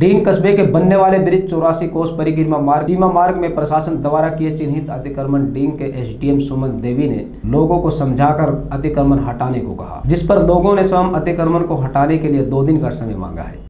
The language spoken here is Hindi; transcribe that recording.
डींग कस्बे के बनने वाले ब्रिज 84 कोस परिक्रमा मार्ग में प्रशासन द्वारा किए चिन्हित अतिक्रमण डींग के एसडीएम सुमन देवी ने लोगों को समझाकर अतिक्रमण हटाने को कहा, जिस पर लोगों ने स्वयं अतिक्रमण को हटाने के लिए 2 दिन का समय मांगा है।